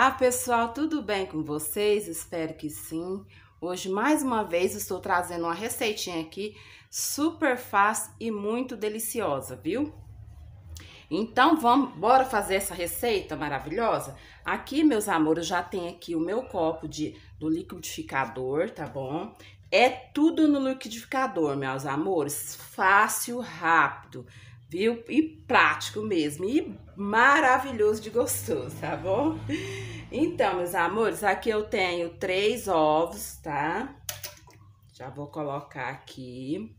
Olá, pessoal, tudo bem com vocês? Espero que sim. Hoje, mais uma vez, estou trazendo uma receitinha aqui super fácil e muito deliciosa, viu? Então, bora fazer essa receita maravilhosa? Aqui, meus amores, já tem aqui o meu copo do liquidificador, tá bom? É tudo no liquidificador, meus amores, fácil, rápido, viu? E prático mesmo, e maravilhoso de gostoso, tá bom? Então, meus amores, aqui eu tenho 3 ovos, tá? Já vou colocar aqui.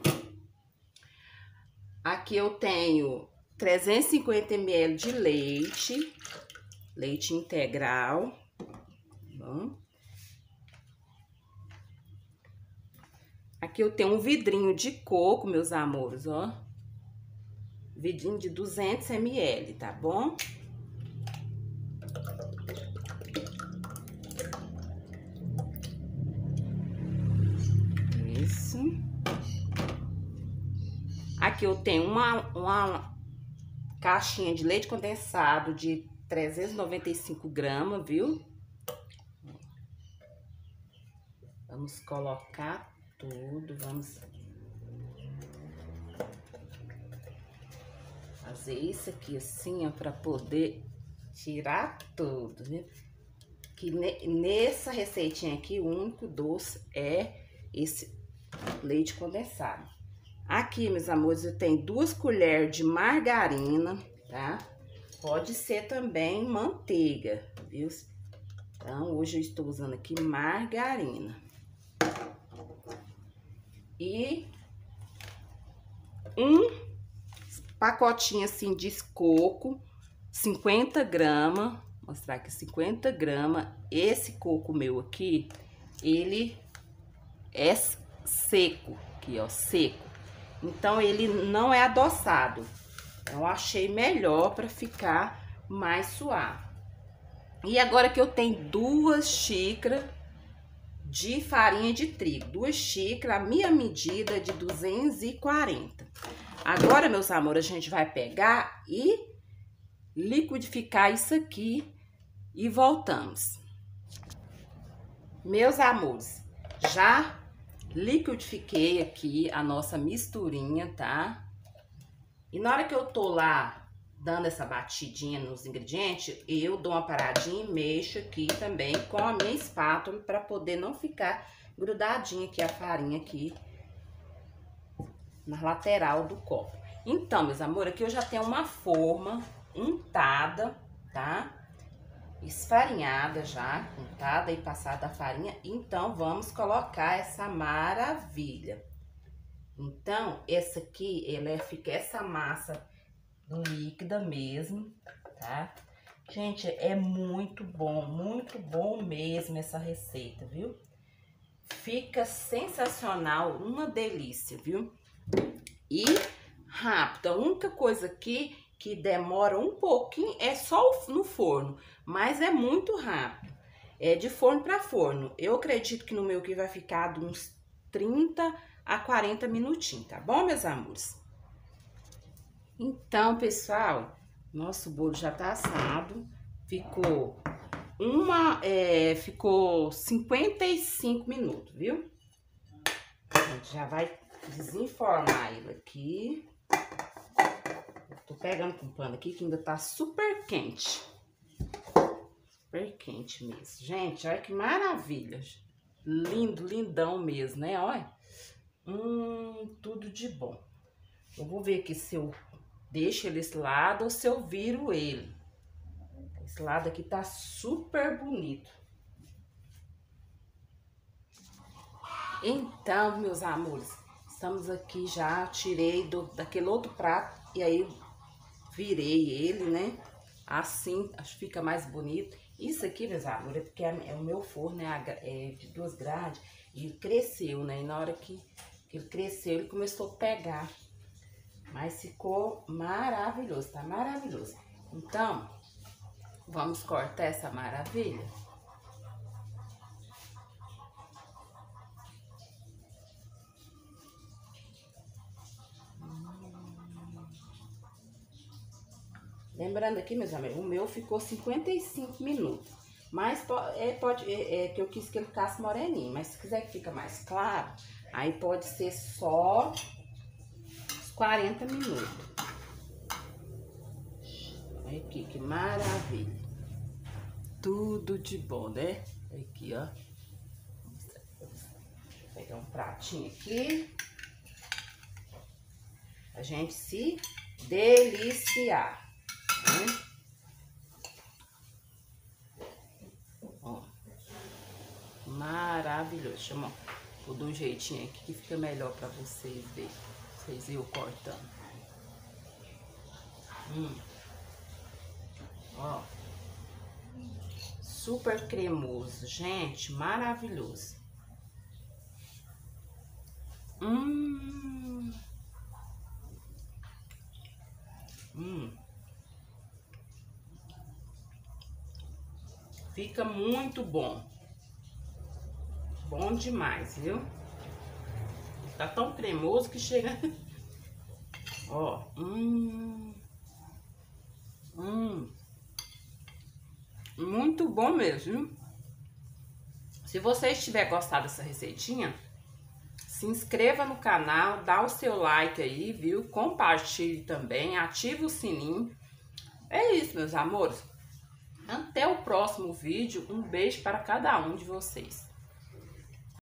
Aqui eu tenho 350 ml de leite integral, tá bom? Aqui eu tenho um vidrinho de coco, meus amores, ó. Vidrinho de 200 ml, tá bom? Isso. Aqui eu tenho uma caixinha de leite condensado de 395 gramas, viu? Vamos colocar tudo, vamos fazer isso aqui assim, ó, pra poder tirar tudo, viu? Que nessa receitinha aqui, o único doce é esse leite condensado. Aqui, meus amores, eu tenho 2 colheres de margarina, tá? Pode ser também manteiga, viu? Então, hoje eu estou usando aqui margarina. E um pacotinho assim de coco, 50 gramas. Vou mostrar aqui, 50 gramas. Esse coco meu aqui, ele é seco, aqui ó, seco. Então, ele não é adoçado. Eu achei melhor para ficar mais suave. E agora que eu tenho 2 xícaras de farinha de trigo. 2 xícaras, a minha medida é de 240. Agora, meus amores, a gente vai pegar e liquidificar isso aqui e voltamos. Meus amores, já liquidifiquei aqui a nossa misturinha, tá? E na hora que eu tô lá dando essa batidinha nos ingredientes, eu dou uma paradinha e mexo aqui também com a minha espátula para poder não ficar grudadinha aqui a farinha aqui na lateral do copo. Então, meus amores, aqui eu já tenho uma forma untada, tá? Esfarinhada já, untada e passada a farinha. Então, vamos colocar essa maravilha. Então, essa aqui, fica essa massa líquida mesmo, tá? Gente, é muito bom mesmo essa receita, viu? Fica sensacional, uma delícia, viu? E rápido. A única coisa aqui que demora um pouquinho é só no forno, mas é muito rápido. É de forno para forno. Eu acredito que no meu aqui vai ficar de uns 30 a 40 minutinhos, tá bom, meus amores? Então, pessoal, nosso bolo já tá assado. Ficou 55 minutos, viu? A gente já vai desenformar ele aqui. Eu tô pegando com o pano aqui que ainda tá super quente. Super quente mesmo. Gente, olha que maravilha. Lindo, lindão mesmo, né? Olha. Tudo de bom. Eu vou ver aqui se eu deixo ele esse lado ou se eu viro ele. Esse lado aqui tá super bonito. Então, meus amores, estamos aqui já, tirei daquele outro prato e aí virei ele, né? Assim, acho que fica mais bonito. Isso aqui, meus amores, é porque é o meu forno, né? É de 2 grades e cresceu, né? E na hora que ele cresceu, ele começou a pegar. Mas ficou maravilhoso, tá maravilhoso. Então, vamos cortar essa maravilha. Lembrando aqui, meus amigos, o meu ficou 55 minutos. Mas que eu quis que ele ficasse moreninho. Mas se quiser que fique mais claro, aí pode ser só uns 40 minutos. Olha aqui, que maravilha. Tudo de bom, né? Aqui, ó. Vou pegar um pratinho aqui. A gente se deliciar. Né? Ó. Maravilhoso. Chama, vou dar um jeitinho aqui que fica melhor pra vocês verem. Vocês eu cortando. Ó. Super cremoso, gente, maravilhoso. Fica muito bom. Bom demais, viu? Tá tão cremoso que chega... Ó, muito bom mesmo, viu? Se vocês tiverem gostado dessa receitinha, se inscreva no canal, dá o seu like aí, viu? Compartilhe também, ative o sininho. É isso, meus amores. Até o próximo vídeo. Um beijo para cada um de vocês.